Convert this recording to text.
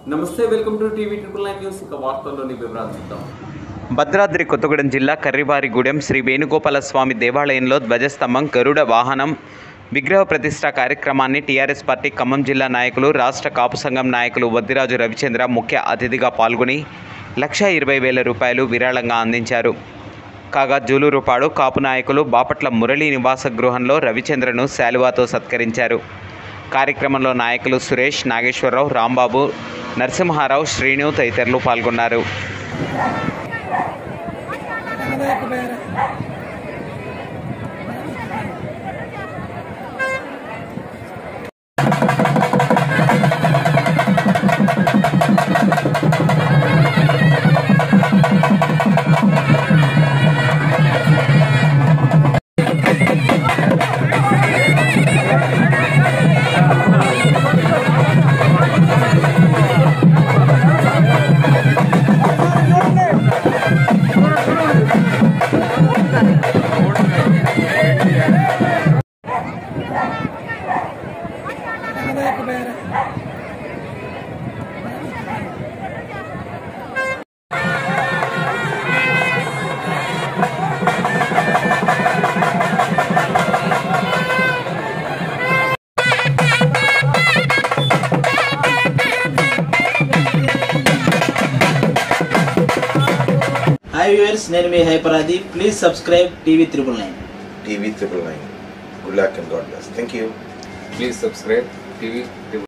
నమస్తే, welcome to TV triple nine news. ఇక వార్తల్లోని వివరాలు చూద్దాం. భద్రాద్రి కొత్తగూడెం జిల్లా కర్రివారిగూడెం శ్రీ వేణుగోపాల స్వామి దేవాలయంలో ధ్వజస్తంభం, గరుడ వాహనం, విగ్రహ ప్రతిష్ఠ కార్యక్రమాన్ని టీఆర్ఎస్ పార్టీ ఖమ్మం జిల్లా నాయకులు, రాష్ట్ర కాపు సంఘం నాయకులు వద్దిరాజు రవిచంద్ర ముఖ్య అతిథిగా పాల్గొని 1,20,000 రూపాయలు విరాళంగా అందించారు. కాగా జూలూరుపాడు కాపు నాయకులు బాపట్ల మురళీ నివాస గృహంలో రవిచంద్రను శాలువాతో సత్కరించారు. కార్యక్రమంలో నాయకులు సురేష్, నాగేశ్వరరావు, రాంబాబు, నరసింహారావు, శ్రీను తదితరులు పాల్గొన్నారు. Hi viewers, నేను మీ హైపరాది. Please subscribe TV 999. TV 999. Good luck and God bless. Thank you. Please subscribe TV